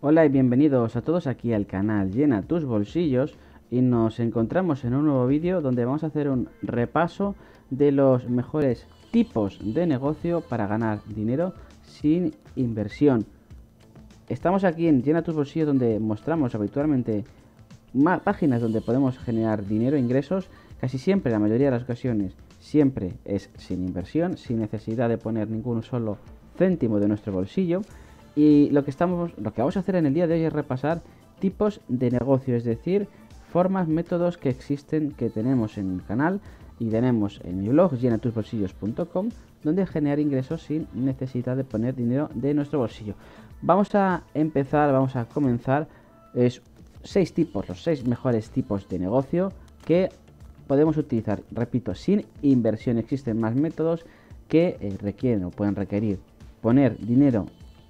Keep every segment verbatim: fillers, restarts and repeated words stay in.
Hola y bienvenidos a todos aquí al canal Llena tus bolsillos y nos encontramos en un nuevo vídeo donde vamos a hacer un repaso de los mejores tipos de negocio para ganar dinero sin inversión. Estamos aquí en Llena tus bolsillos donde mostramos habitualmente más páginas donde podemos generar dinero, ingresos, casi siempre, la mayoría de las ocasiones, siempre es sin inversión, sin necesidad de poner ningún solo céntimo de nuestro bolsillo. Y lo que estamos, lo que vamos a hacer en el día de hoy es repasar tipos de negocio, es decir, formas, métodos que existen, que tenemos en el canal y tenemos en mi blog llena tus bolsillos punto com, donde generar ingresos sin necesidad de poner dinero de nuestro bolsillo. Vamos a empezar, vamos a comenzar. Es seis tipos, los seis mejores tipos de negocio que podemos utilizar, repito, sin inversión. Existen más métodos que eh, requieren o pueden requerir poner dinero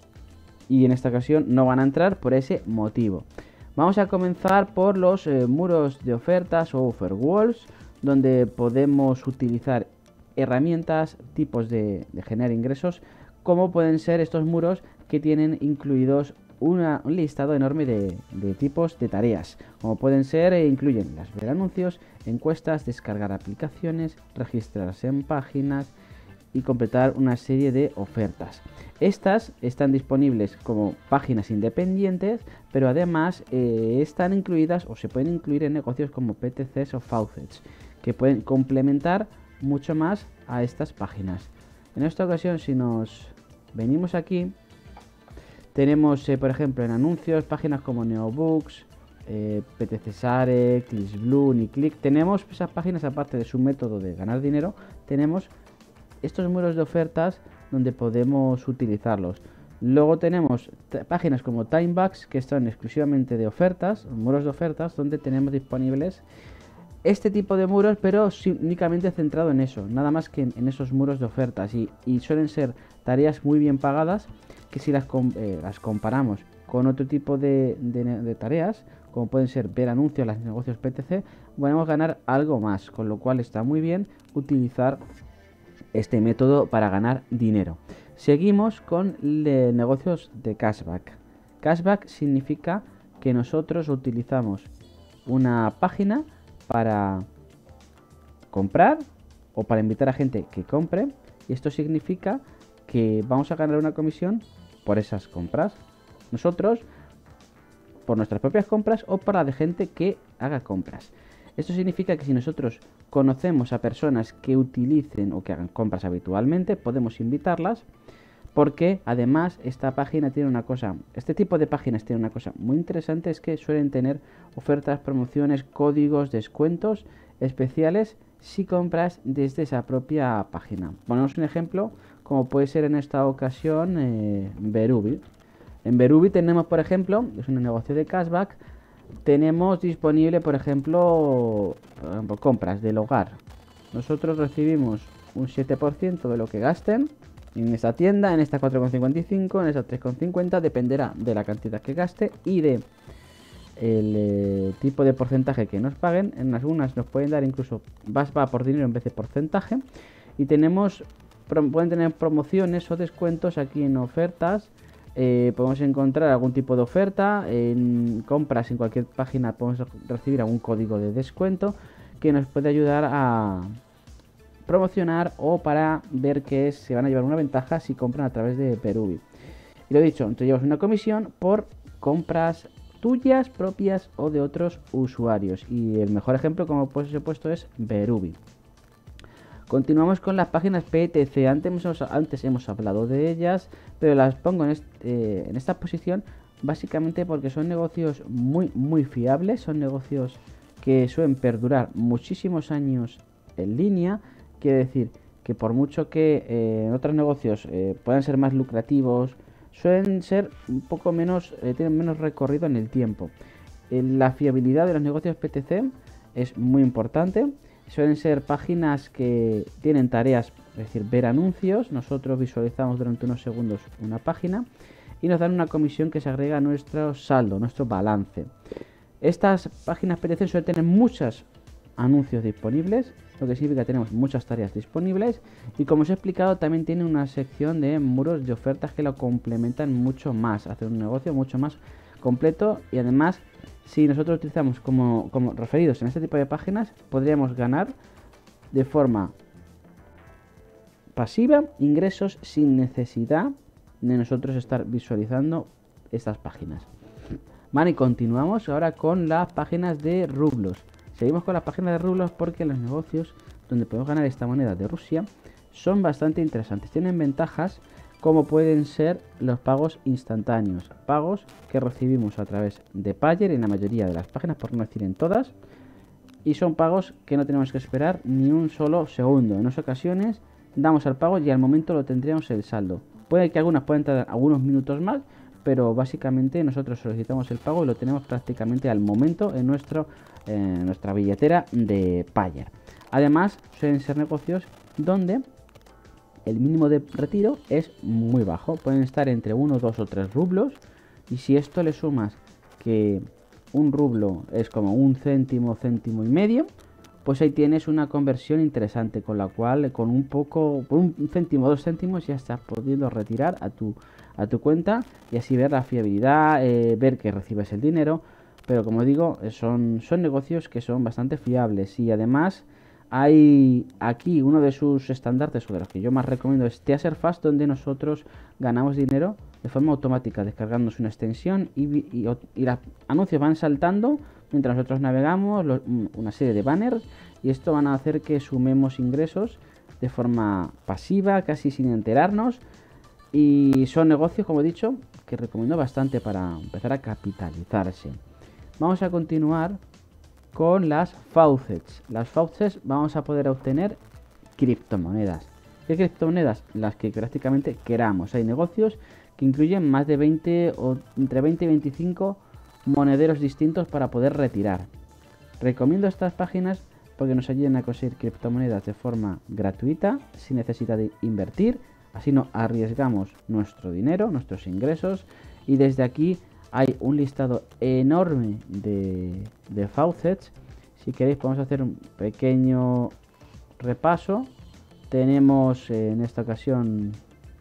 y en esta ocasión no van a entrar por ese motivo. Vamos a comenzar por los eh, muros de ofertas o offer walls, donde podemos utilizar herramientas, tipos de, de generar ingresos, como pueden ser estos muros que tienen incluidos una, un listado enorme de, de tipos de tareas, como pueden ser e incluyen las ver anuncios, encuestas, descargar aplicaciones, registrarse en páginas y completar una serie de ofertas. Estas están disponibles como páginas independientes, pero además eh, están incluidas o se pueden incluir en negocios como P T Cs o faucets, que pueden complementar mucho más a estas páginas. En esta ocasión, si nos venimos aquí, tenemos eh, por ejemplo en anuncios páginas como Neobooks, eh, P T C Sare, Clicks.blue, NiClick. Tenemos esas páginas, aparte de su método de ganar dinero, tenemos estos muros de ofertas donde podemos utilizarlos. Luego tenemos páginas como Timebucks, que son exclusivamente de ofertas, muros de ofertas, donde tenemos disponibles este tipo de muros, pero únicamente centrado en eso, nada más que en, en esos muros de ofertas, y, y suelen ser tareas muy bien pagadas, que si las, eh, las comparamos con otro tipo de, de, de tareas, como pueden ser ver anuncios, los negocios P T C, podemos ganar algo más, con lo cual está muy bien utilizar este método para ganar dinero. Seguimos con negocios de cashback. Cashback significa que nosotros utilizamos una página para comprar o para invitar a gente que compre, y esto significa que vamos a ganar una comisión por esas compras, nosotros por nuestras propias compras o para la de gente que haga compras. Esto significa que si nosotros conocemos a personas que utilicen o que hagan compras habitualmente, podemos invitarlas, porque además esta página tiene una cosa, este tipo de páginas tiene una cosa muy interesante, es que suelen tener ofertas, promociones, códigos, descuentos especiales si compras desde esa propia página. Ponemos un ejemplo, como puede ser en esta ocasión eh, Verubi. En Verubi tenemos, por ejemplo, es un negocio de cashback, tenemos disponible, por ejemplo, por ejemplo, compras del hogar. Nosotros recibimos un siete por ciento de lo que gasten en esta tienda, en esta cuatro con cincuenta y cinco, en esta tres con cincuenta, dependerá de la cantidad que gaste y de el eh, tipo de porcentaje que nos paguen. En algunas nos pueden dar incluso vas va por dinero en vez de porcentaje, y tenemos pueden tener promociones o descuentos aquí en ofertas. Eh, podemos encontrar algún tipo de oferta en compras en cualquier página, podemos recibir algún código de descuento que nos puede ayudar a promocionar o para ver que se van a llevar una ventaja si compran a través de Verubi. Y lo dicho, te llevas una comisión por compras tuyas propias o de otros usuarios, y el mejor ejemplo, como pues he puesto, es Verubi. Continuamos con las páginas P T C. Antes hemos, antes hemos hablado de ellas, pero las pongo en, este, eh, en esta posición básicamente porque son negocios muy muy fiables, son negocios que suelen perdurar muchísimos años en línea. Quiere decir que por mucho que eh, en otros negocios eh, puedan ser más lucrativos, suelen ser un poco menos, eh, tienen menos recorrido en el tiempo. Eh, la fiabilidad de los negocios P T C es muy importante. Suelen ser páginas que tienen tareas, es decir, ver anuncios. Nosotros visualizamos durante unos segundos una página y nos dan una comisión que se agrega a nuestro saldo, nuestro balance. Estas páginas P T C suelen tener muchos anuncios disponibles, lo que significa que tenemos muchas tareas disponibles. Y como os he explicado, también tiene una sección de muros de ofertas que lo complementan mucho más, hacer un negocio mucho más completo. Y además, si nosotros utilizamos como, como referidos en este tipo de páginas, podríamos ganar de forma pasiva ingresos sin necesidad de nosotros estar visualizando estas páginas. Vale, y continuamos ahora con las páginas de rublos. Seguimos con las páginas de rublos porque los negocios donde podemos ganar esta moneda de Rusia son bastante interesantes. Tienen ventajas como pueden ser los pagos instantáneos, pagos que recibimos a través de Payer en la mayoría de las páginas, por no decir en todas, y son pagos que no tenemos que esperar ni un solo segundo. En unas ocasiones damos al pago y al momento lo tendríamos el saldo. Puede que algunas puedan tardar algunos minutos más, pero básicamente nosotros solicitamos el pago y lo tenemos prácticamente al momento en nuestro, eh, nuestra billetera de Payer. Además, suelen ser negocios donde el mínimo de retiro es muy bajo. Pueden estar entre uno, dos o tres rublos. Y si esto le sumas que un rublo es como un céntimo, céntimo y medio, pues ahí tienes una conversión interesante, con la cual con un poco, por un céntimo o dos céntimos ya estás pudiendo retirar a tu, a tu cuenta y así ver la fiabilidad, eh, ver que recibes el dinero. Pero como digo, son, son negocios que son bastante fiables y además hay aquí uno de sus estandartes, o de los que yo más recomiendo, es Teaserfast, donde nosotros ganamos dinero de forma automática, descargándonos una extensión y, y, y los anuncios van saltando mientras nosotros navegamos, lo, una serie de banners, y esto van a hacer que sumemos ingresos de forma pasiva, casi sin enterarnos. Y son negocios, como he dicho, que recomiendo bastante para empezar a capitalizarse. Vamos a continuar con las faucets. Las faucets vamos a poder obtener criptomonedas. ¿Qué criptomonedas? Las que prácticamente queramos. Hay negocios que incluyen más de veinte o entre veinte y veinticinco monederos distintos para poder retirar. Recomiendo estas páginas porque nos ayudan a conseguir criptomonedas de forma gratuita, sin necesidad de invertir. Así no arriesgamos nuestro dinero, nuestros ingresos. Y desde aquí hay un listado enorme de, de faucets. Si queréis podemos hacer un pequeño repaso. Tenemos eh, en esta ocasión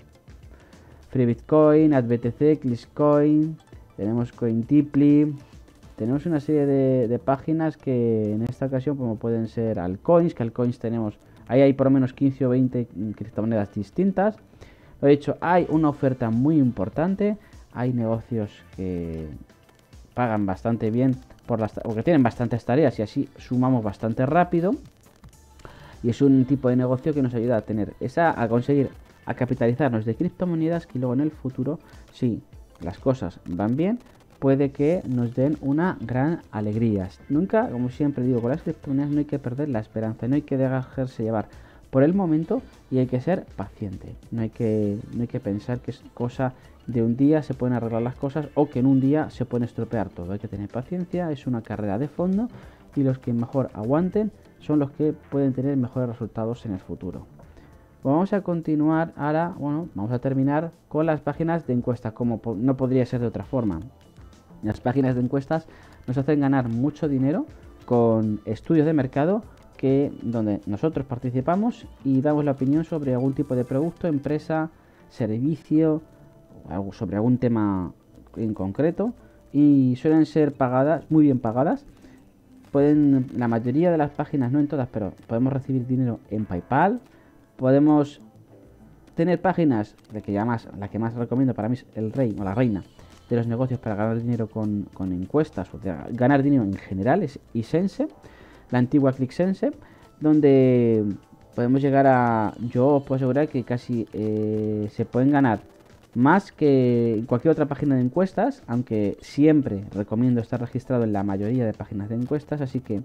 Free Bitcoin, AdBTC, Cliscoin, tenemos Cointiply, tenemos una serie de, de páginas que en esta ocasión como pueden ser Altcoins, que Altcoins tenemos, ahí hay por lo menos quince o veinte criptomonedas distintas. Lo he dicho, hay una oferta muy importante, hay negocios que pagan bastante bien por las, porque tienen bastantes tareas y así sumamos bastante rápido. Y es un tipo de negocio que nos ayuda a tener esa, a conseguir, a capitalizarnos de criptomonedas que luego en el futuro, si las cosas van bien, puede que nos den una gran alegría. Nunca, como siempre digo, con las criptomonedas no hay que perder la esperanza, no hay que dejarse llevar por el momento y hay que ser paciente. No hay que, no hay que pensar que es cosa de un día se pueden arreglar las cosas o que en un día se puede estropear todo. Hay que tener paciencia, es una carrera de fondo y los que mejor aguanten son los que pueden tener mejores resultados en el futuro. Pues vamos a continuar ahora, bueno, vamos a terminar con las páginas de encuestas, como po no podría ser de otra forma. Las páginas de encuestas nos hacen ganar mucho dinero con estudios de mercado que donde nosotros participamos y damos la opinión sobre algún tipo de producto, empresa, servicio, o sobre algún tema en concreto, y suelen ser pagadas, muy bien pagadas. Pueden, la mayoría de las páginas, no en todas, pero podemos recibir dinero en PayPal. Podemos tener páginas, de que ya más, la que más recomiendo para mí es el rey o la reina de los negocios para ganar dinero con, con encuestas, o de ganar dinero en general, es iSense, la antigua ClickSense, donde podemos llegar a, yo os puedo asegurar que casi eh, se pueden ganar más que en cualquier otra página de encuestas, aunque siempre recomiendo estar registrado en la mayoría de páginas de encuestas. Así que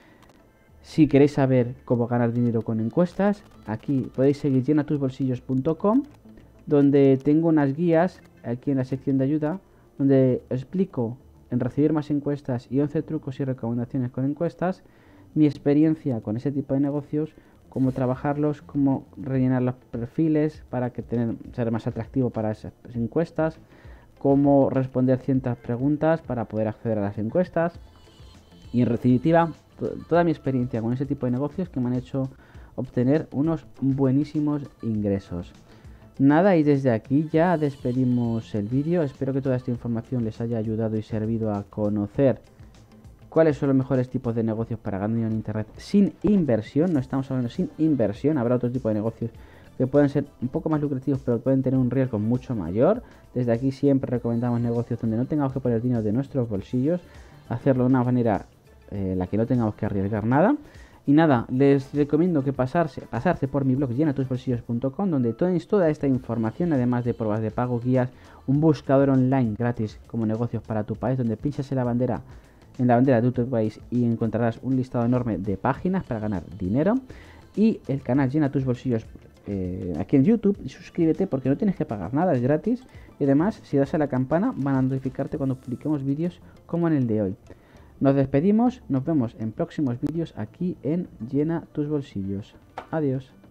si queréis saber cómo ganar dinero con encuestas, aquí podéis seguir llena tus bolsillos punto com, donde tengo unas guías aquí en la sección de ayuda, donde explico en recibir más encuestas y once trucos y recomendaciones con encuestas, mi experiencia con ese tipo de negocios, cómo trabajarlos, cómo rellenar los perfiles para que tener, ser más atractivo para esas encuestas, cómo responder ciertas preguntas para poder acceder a las encuestas. Y en definitiva, to toda mi experiencia con ese tipo de negocios que me han hecho obtener unos buenísimos ingresos. Nada, y desde aquí ya despedimos el vídeo. Espero que toda esta información les haya ayudado y servido a conocer cuáles son los mejores tipos de negocios para ganar dinero en internet sin inversión. No estamos hablando sin inversión, habrá otro tipo de negocios que pueden ser un poco más lucrativos, pero pueden tener un riesgo mucho mayor. Desde aquí siempre recomendamos negocios donde no tengamos que poner dinero de nuestros bolsillos, hacerlo de una manera eh, en la que no tengamos que arriesgar nada. Y nada, les recomiendo que pasarse, pasarse por mi blog llena tus bolsillos punto com, donde tenéis toda esta información, además de pruebas de pago, guías, un buscador online gratis como negocios para tu país, donde pinchas en la bandera, en la bandera de tu país y encontrarás un listado enorme de páginas para ganar dinero. Y el canal Llena tus bolsillos eh, aquí en YouTube, y suscríbete porque no tienes que pagar nada, es gratis. Y además, si das a la campana, van a notificarte cuando publiquemos vídeos como en el de hoy. Nos despedimos, nos vemos en próximos vídeos aquí en Llena tus bolsillos. Adiós.